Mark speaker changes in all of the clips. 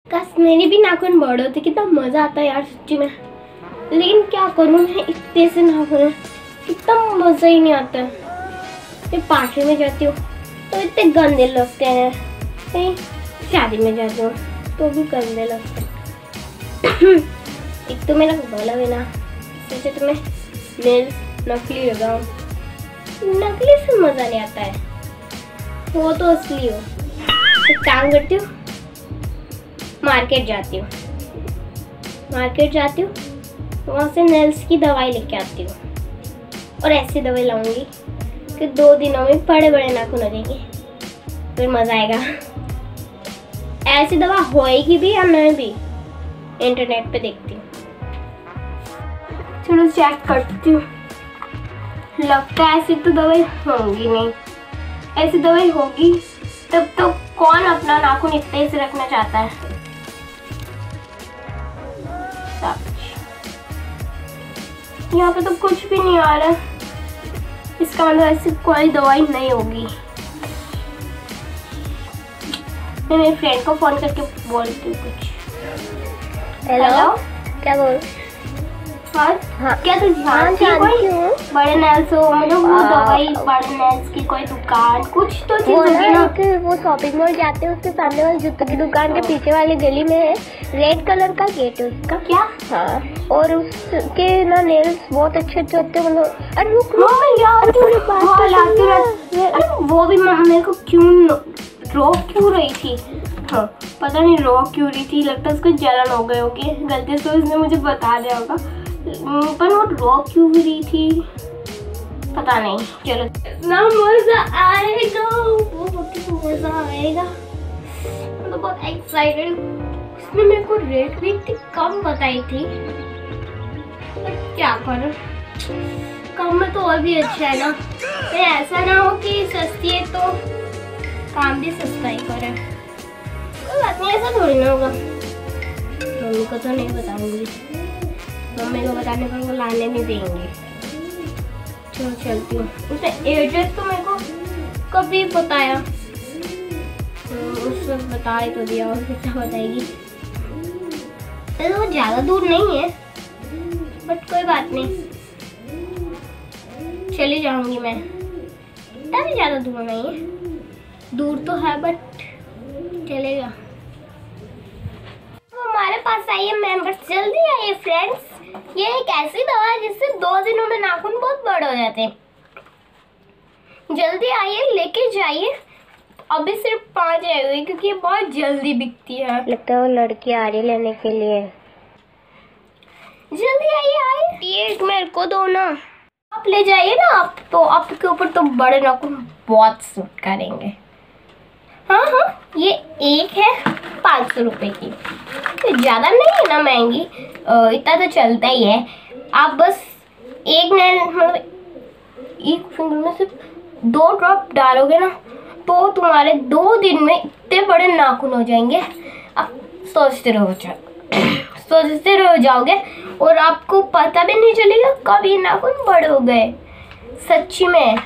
Speaker 1: काश मेरी भी नाखून बड़े होते, कितना मजा आता है यार सच्ची में। लेकिन क्या करूँ मैं, इतने से नाखून कितना मजा ही नहीं आता। मैं पार्टी में जाती हूँ तो इतने गंदे लगते हैं, कहीं शादी में जाती हूँ तो भी गंदे लगते हैं। एक तो मेरा गला है ना, सोचे तो मैं नेल्स नकली लगाऊं। नकली से मजा नहीं आता है, वो तो असली हो। एक काम करती हूँ, मार्केट जाती हूँ वहाँ से नेल्स की दवाई लेके आती हूँ और ऐसी दवाई लाऊंगी कि 2 दिनों में बड़े बड़े नाखून हो जाएंगे, फिर मजा आएगा। ऐसी दवा होएगी भी या नहीं भी, इंटरनेट पे देखती हूँ। चलो चेक करती हूँ। लगता है ऐसी तो दवाई होगी नहीं। ऐसी दवाई होगी तब तो कौन अपना नाखून इतने से रखना चाहता है। यहाँ पे तो कुछ भी नहीं आ रहा, इसका मतलब ऐसी कोई दवाई नहीं होगी। मैं मेरे फ्रेंड को फोन करके बोलती हूँ कुछ। हेलो, क्या बोल? हाँ, क्या तू जानती है कोई बड़े नेल्स हो, मतलब वो दवाई बड़े नेल्स की कोई दुकान, कुछ तो चीज होगी ना।
Speaker 2: वो शॉपिंग मॉल जाते हैं, उसके सामने वाली जूतों की दुकान के पीछे वाली गली में है, रेड कलर का गेट है उसका।
Speaker 1: क्या?
Speaker 2: हाँ, और उसके ना नेल्स बहुत अच्छे अच्छे होते हैं, मतलब। अरे
Speaker 1: वो भी मेरे को क्यों रोक क्यों रही थी? हाँ, पता नहीं रोक क्यों रही थी, लगता है उसको जलन हो गए होगी, गलती से उसने मुझे बता दिया होगा। पर वो रोक क्यों रही थी पता नहीं। चलो ना, मजा आएगा, मजा आएगा। मैं तो बहुत एक्साइटेड। उसने मेरे को रेट भी इतनी कम बताई थी, पर क्या करूं, कम में तो और भी अच्छा है ना। तो ऐसा ना हो कि सस्ती है तो काम भी सस्ता ही करे। कोई बात नहीं, ऐसा थोड़ी ना होगा। मम्मी को तो नहीं बताऊंगी, मम्मी को बताने पर वो लाने नहीं देंगे। चलो चलती हूँ। उसने एड्रेस तो मेरे को कभी बताया, उसने बता ही तो दिया, और कितना बताएगी। तो वो ज़्यादा दूर नहीं है, बट कोई बात नहीं, चली जाऊंगी मैं। इतना भी ज़्यादा दूर नहीं है, दूर तो है बट चलेगा। हमारे पास आइए मेंबर्स, जल्दी आइए फ्रेंड्स। ये एक ऐसी दवा है जिससे 2 दिनों में नाखून बहुत बड़े हो जाते हैं। जल्दी आइए, लेके जाइए। अभी सिर्फ 5 आए हुए क्योंकि ये बहुत जल्दी बिकती है।
Speaker 2: लगता है वो लड़की आ रही लेने के लिए।
Speaker 1: जल्दी आइए। ये मेरे को दो ना, आप ले जाइए ना। आप तो आपके ऊपर तो बड़े नाखून बहुत सूट करेंगे। हाँ, ये एक है 500 रुपए की, तो ज़्यादा नहीं है ना महंगी, इतना तो चलता ही है। आप बस एक नेल, मतलब एक फिंगर में सिर्फ 2 ड्रॉप डालोगे ना, तो तुम्हारे 2 दिन में इतने बड़े नाखून हो जाएंगे। आप सोचते रह जाओगे और आपको पता भी नहीं चलेगा कब ये नाखून बड़े हो गए, सच्ची में।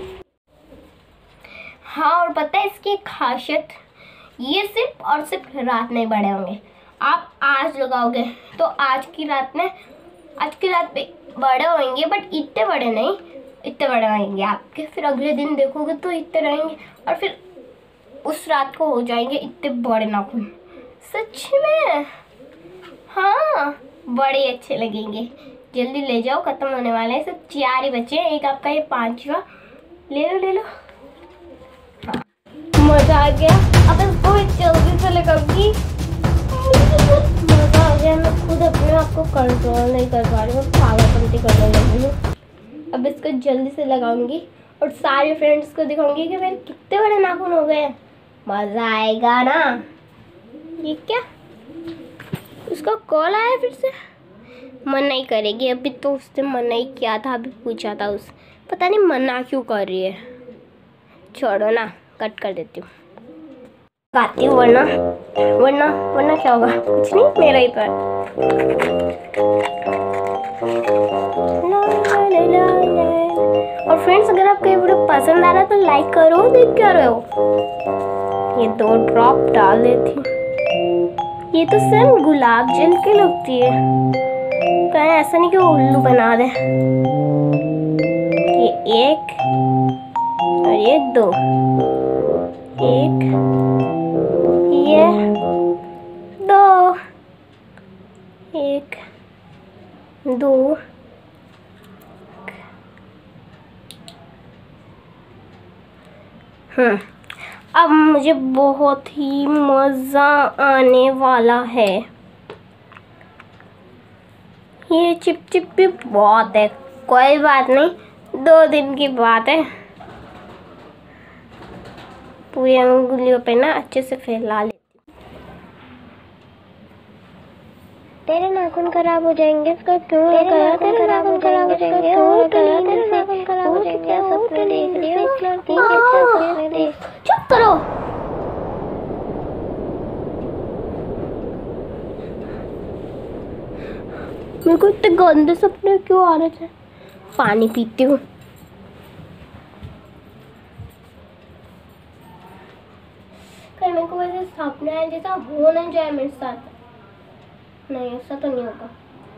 Speaker 1: हाँ, और पता है इसकी खासियत, ये सिर्फ और सिर्फ रात में बड़े होंगे। आप आज लगाओगे तो आज की रात पे बड़े होंगे, बट इतने बड़े नहीं, इतने बड़े होंगे आपके। फिर अगले दिन देखोगे तो इतने रहेंगे, और फिर उस रात को हो जाएंगे इतने बड़े नाखून, सच में। हाँ, बड़े अच्छे लगेंगे। जल्दी ले जाओ, खत्म होने वाले हैं, सिर्फ 4 ही बचे हैं। एक आपका, ये 5वां, ले लो। मजा आ गया। अब इसको जल्दी से लगाऊंगी। मजा आ गया। मैं खुद अपने आप को कंट्रोल नहीं कर पा रही हूँ, पागलपंती करने लगी हूँ। अब इसको जल्दी से लगाऊंगी और सारे फ्रेंड्स को दिखाऊंगी कि मेरे कितने बड़े नाखून हो गए। मजा आएगा ना। ये क्या, उसका कॉल आया फिर से? मना ही करेगी। अभी तो उसने मना ही किया था, अभी पूछा था उस, पता नहीं मना क्यों कर रही है। छोड़ो ना, कट कर देती हूँ, गाती हूँ, वरना क्या होगा? कुछ नहीं, मेरा ही पर। और फ्रेंड्स, अगर आपको ये वीडियो पसंद आ रहा है तो लाइक करो। देख क्या रहे हो, ये 2 ड्रॉप डाल देती हूँ। ये तो सेम गुलाब जल की लगती है। कहीं ऐसा नहीं कि वो उल्लू बना दे। ये एक और ये दो, एक ये दो, एक दो, अब मुझे बहुत ही मज़ा आने वाला है। ये चिप भी बहुत है, कोई बात नहीं, 2 दिन की बात है। पूरी अंगुलियों पे ना अच्छे से फैला लेती।
Speaker 2: तेरे नाखून खराब हो जाएंगे, इसका क्यों करा? तेरे नाखून खराब हो जाएंगे, तेरे नाखून खराब हो जाएंगे। सपने देख रही हो?
Speaker 1: चुप करो। मेरे को इतने गंदे सपने क्यों आ रहे थे? पानी पीती हूँ। कहीं मेरे को वैसे सपना है जैसा हो नहीं जाए मेरे साथ। नहीं, ऐसा तो नहीं होगा।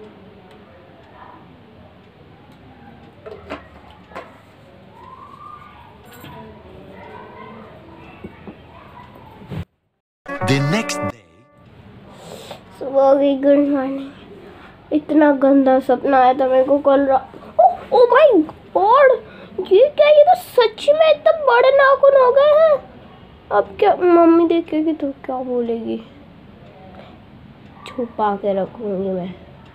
Speaker 3: The next day.
Speaker 1: सुबह हो गई, गुड मॉर्निंग। इतना गंदा सपना आया था मेरे को कल रात। ओ माय गॉड, ये क्या? ये तो सच में इतना बड़े नाखून हो गए हैं। अब क्या मम्मी देखेगी तो क्या बोलेगी? छुपा के रखूंगी मैं।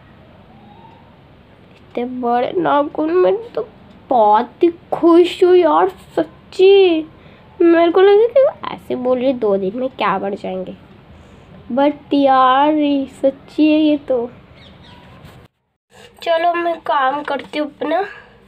Speaker 1: इतने बड़े नाखून में तो बहुत ही खुश हूँ यार, सच्ची। मेरे को लगा कि वो ऐसे बोल रही 2 दिन में क्या बढ़ जाएंगे, बट यार सच्ची है ये तो। चलो मैं काम करती हूँ अपना।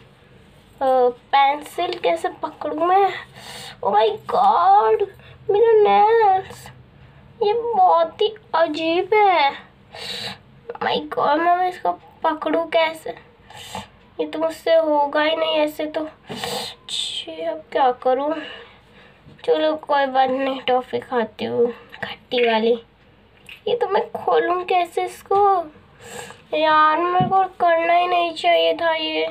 Speaker 1: पेंसिल कैसे पकड़ूँ मैं? ओ माय गॉड, मेरे नेल्स ये बहुत ही अजीब है। माय गॉड, मैं इसको पकड़ूँ कैसे? ये तो मुझसे होगा ही नहीं ऐसे तो। अब क्या करूँ? चलो कोई बात नहीं, टॉफी खाती हूँ खट्टी वाली। ये तो मैं खोलूँ कैसे इसको? यार मेरे को करना ही नहीं चाहिए था ये।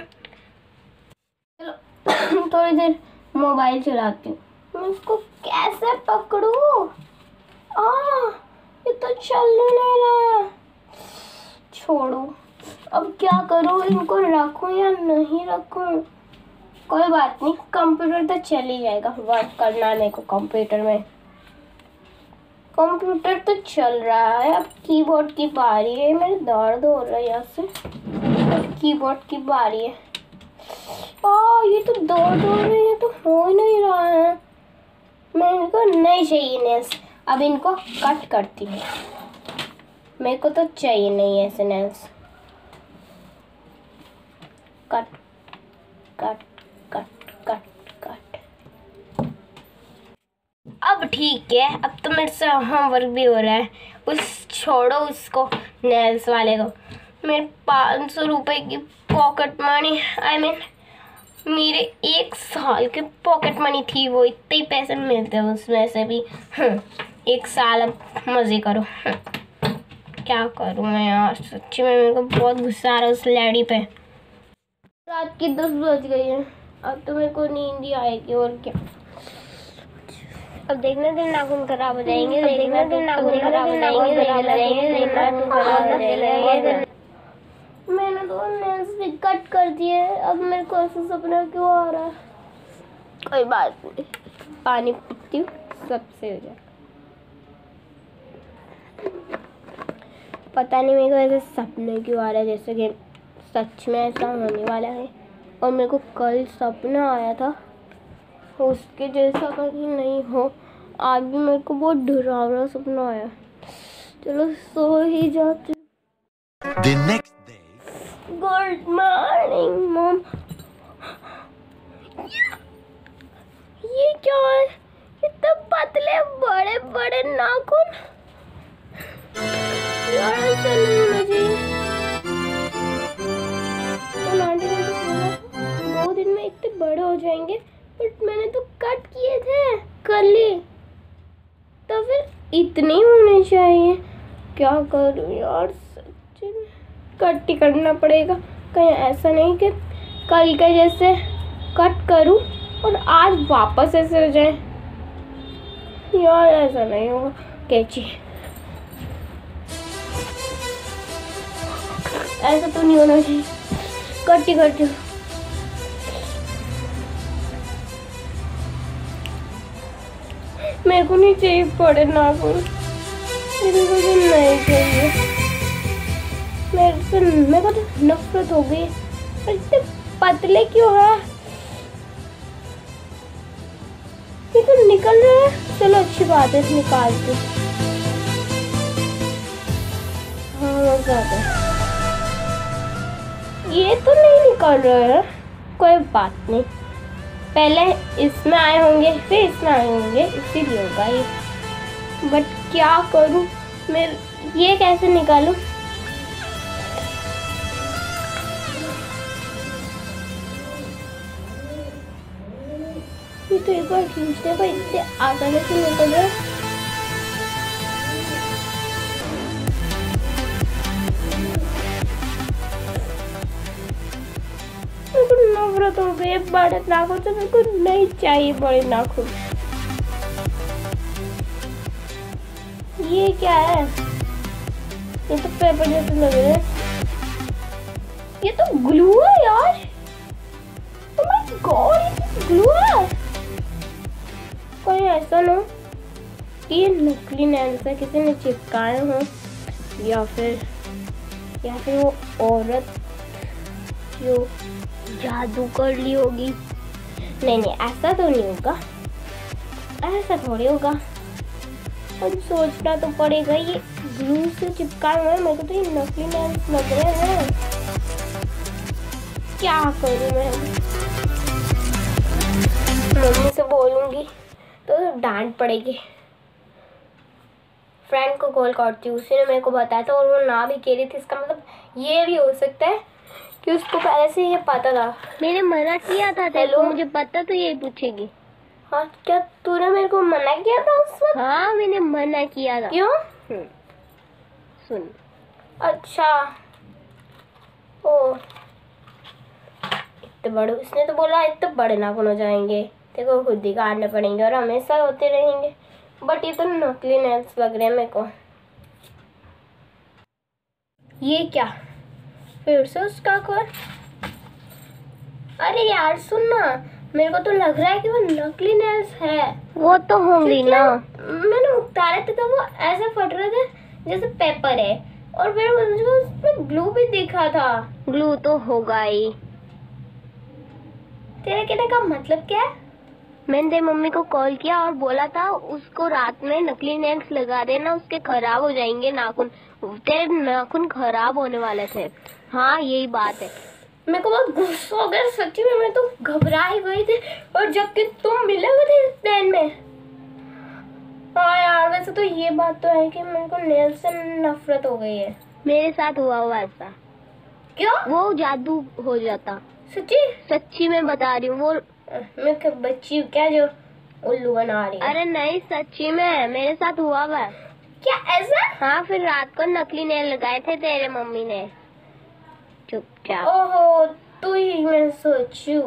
Speaker 1: चलो थोड़ी देर मोबाइल चलाती हूँ। मैं इसको कैसे पकड़ूँ? ये तो चल नहीं रहा है। छोड़ो, अब क्या करूँ? इनको रखूँ या नहीं रखूँ? कोई बात नहीं, कंप्यूटर तो चल ही जाएगा। वर्क करना है मेरे को कंप्यूटर में। कंप्यूटर तो चल रहा है, अब कीबोर्ड की बारी है। मेरे दर्द हो रहा है यहाँ से। कीबोर्ड की बारी है। ये तो दर्द हो रही है, तो हो ही नहीं रहा है। मैं इनको नहीं चाहिए नेल्स, अब इनको कट करती हूँ। मेरे को तो चाहिए नहीं ऐसे nails. Cut cut cut cut cut. अब ठीक है, अब तो मेरे से होमवर्क भी हो रहा है। छोड़ो उसको, नेल्स वाले को। मेरे 500 रुपए की पॉकेट मनी, मेरे 1 साल के पॉकेट मनी थी, वो इतने ही पैसे मिलते हैं उसमें से भी। 1 साल अब मज़े करो। क्या करूँ मैं यार, सच्ची में मेरे को बहुत गुस्सा आ रहा है उस लैडी पे। रात की 10 बज गई है, अब तो मेरे को नींद ही आएगी और क्या।
Speaker 2: अब देखना तेरे नाखून खराब हो जाएंगे, देखना तेरे नाखून खराब हो जाएंगे।
Speaker 1: मैंने तो नेल्स भी कट कर दिए, अब मेरे को ऐसा सपना क्यों आ रहा है? कोई बात नहीं, पानी पीती हूँ, सबसे हो जाए। पता नहीं मेरे को ऐसे सपने क्यों आ रहा है, जैसे कि सच में ऐसा होने वाला है। और मेरे को कल सपना आया था, उसके जैसा कहीं नहीं हो। आज भी मेरे को बहुत डरावना सपना आया। चलो सो ही जाते।
Speaker 3: The next day.
Speaker 1: Good morning mom. ये क्या है? इतने पतले बड़े बड़े नाखून। यार ऐसा नहीं होना चाहिए। तो आंटी ने तो बोला था 2 दिन में इतने बड़े हो जाएंगे, बट मैंने तो कट किए थे कल ही, तो फिर इतने ही होने चाहिए। क्या करूँ यार, सच्ची में कट ही करना पड़ेगा। कहीं ऐसा नहीं कि कल के जैसे कट करूँ और आज वापस ऐसे हो जाए यार, ऐसा नहीं होगा। कैची ऐसा तो नहीं होना चाहिए, कट ही करती हूँ। मेरे को नहीं चाहिए बड़े नाखून, मेरे को तो नहीं चाहिए। मेरे को तो नफरत हो गई। और इतने पतले क्यों है? ये तो निकल रहा है। चलो अच्छी बात है, निकाल के। हाँ मजा आता है। ये तो नहीं निकल रहा है, कोई बात नहीं। पहले इसमें आए होंगे फिर इसमें आए होंगे, इसीलिए होगा ये। बट क्या करूं मैं, ये कैसे निकालूं? ये तो एक बार खींचने पर इतने आसानी से निकल रहा है। नफरत हो गई बड़े नाखून से, मेरे को नहीं चाहिए बड़े नाखून। ये क्या है? ये तो पेपर जैसे लग रहे हैं। ये तो ग्लू है यार। ओह माय गॉड, ये तो ग्लू है। कोई ऐसा ना कि ये नकली नेल्स से किसी ने चिपकाए हो, या फिर वो औरत जो जादू कर ली होगी। नहीं ऐसा तो नहीं होगा, ऐसा थोड़ी होगा। अब सोचना तो पड़ेगा। ये ग्लू से चिपकाए हुए हैं, मेरे को तो ये नकली नेल्स लग रहे हैं। क्या करूं मैं? मम्मी से बोलूंगी तो डांट पड़ेगी। फ्रेंड को कॉल करती हूँ, उसी ने मेरे को बताया था और वो ना भी कह रही थी। इसका मतलब ये भी हो सकता है कि उसको पहले से ये पता था।
Speaker 2: मैंने मना किया था तेरे को, मुझे पता तो ये पूछेगी।
Speaker 1: हाँ, क्या तूने मेरे को मना किया था उस वक्त?
Speaker 2: हाँ मैंने मना किया था।
Speaker 1: क्यों?
Speaker 2: सुन।
Speaker 1: अच्छा, ओ इतने बड़े, इसने तो बोला इतने बड़े नाखून हो जाएंगे, देखो खुद ही काटने पड़ेंगे और हमेशा होते रहेंगे। बट ये तो नकली नेल्स लग रहे हैं मेरे को। ये क्या फिर से उसका खोल? अरे यार सुन ना, मेरे को तो लग रहा है कि वो नकली नेल्स है।
Speaker 2: वो तो होंगी ना।
Speaker 1: मैंने उतारे थे तो वो ऐसे फट रहे थे जैसे पेपर है, और फिर मुझे उसमें ग्लू भी दिखा था।
Speaker 2: ग्लू तो होगा ही।
Speaker 1: तेरे कहने का मतलब क्या है?
Speaker 2: मैंने तेरी मम्मी को कॉल किया और बोला था उसको रात में नकली नेल्स लगा देना, उसके खराब हो जाएंगे नाखून। तेरे नाखून खराब होने वाले थे। हाँ यही बात है।
Speaker 1: मेरे को बहुत गुस्सा हो गया सच्ची में, मैं तो घबरा ही गई थी। और जबकि तुम मिले हुए थे इस प्लान में। हाँ यार, वैसे तो ये बात तो है कि मेरे को नेल्स से नफरत हो गई है।
Speaker 2: मेरे साथ हुआ ऐसा।
Speaker 1: क्यों?
Speaker 2: वो जादू हो जाता।
Speaker 1: सच्ची?
Speaker 2: सच्ची मैं बता रही हूँ। वो
Speaker 1: मैं क्या बच्ची हूँ क्या जो उल्लू बना रही है?
Speaker 2: अरे नहीं सच्ची में मेरे साथ हुआ हुआ।
Speaker 1: क्या ऐसा?
Speaker 2: हाँ फिर रात को नकली नेल लगाए थे तेरे मम्मी ने चुपचाप।
Speaker 1: ओहो, तू ही मैं सोचू।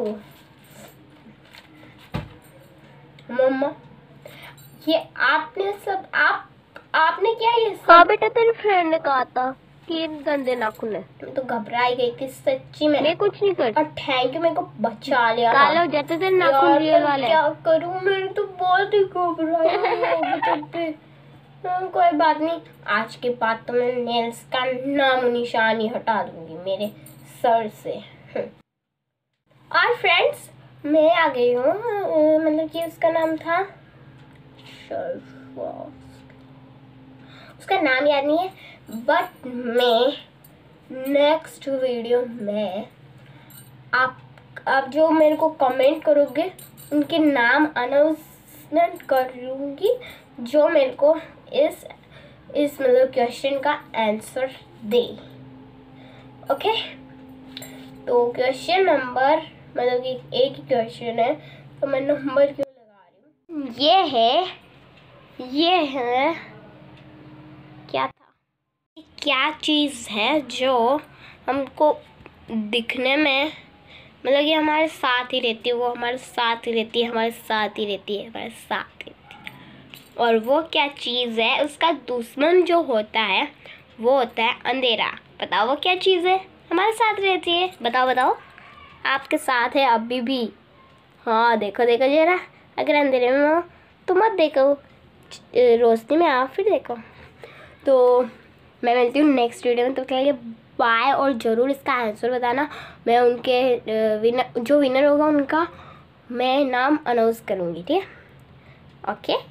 Speaker 1: मम्मा ये आपने सब आपने क्या ये सब?
Speaker 2: हाँ बेटा तेरे फ्रेंड ने कहा था कि गंदे नाखून है।
Speaker 1: मैं तो घबराई गई थी सच्ची में।
Speaker 2: मैं कुछ नहीं करती।
Speaker 1: और थैंक यू, मेरे को बचा लिया।
Speaker 2: काले हो जाते थे नाखून रियल वाले।
Speaker 1: क्या करूं, मेरे तो बहुत ही घबराई हो। कोई बात नहीं, आज के बाद तो मैं नेल्स का नाम निशान ही हटा दूंगी मेरे सर से। और फ्रेंड्स मैं आ गई हूँ, मतलब कि उसका नाम था उसका नाम याद नहीं है, बट मैं नेक्स्ट वीडियो में आप जो मेरे को कमेंट करोगे उनके नाम अनाउंसमेंट कर लूँगी, जो मेरे को इस मतलब क्वेश्चन का आंसर दे। ओके, तो क्वेश्चन नंबर, मतलब कि एक ही क्वेश्चन है तो मैं नंबर क्यों लगा रही हूँ। ये है क्या था? क्या चीज़ है जो हमको दिखने में मतलब कि हमारे साथ ही रहती है, वो हमारे साथ ही रहती है, हमारे साथ ही रहती है, हमारे साथ रहती है। और वो क्या चीज़ है, उसका दुश्मन जो होता है वो होता है अंधेरा। बताओ वो क्या चीज़ है हमारे साथ रहती है? बताओ बताओ, आपके साथ है अभी भी। हाँ देखो देखो जरा, अगर अंधेरे में हो तो मत देखो, रोशनी में आओ फिर देखो। तो मैं मिलती हूँ नेक्स्ट वीडियो में, तो क्या बाय। और ज़रूर इसका आंसर बताना, मैं उनके जो विनर होगा उनका मैं नाम अनाउंस करूँगी, ठीक है? ओके।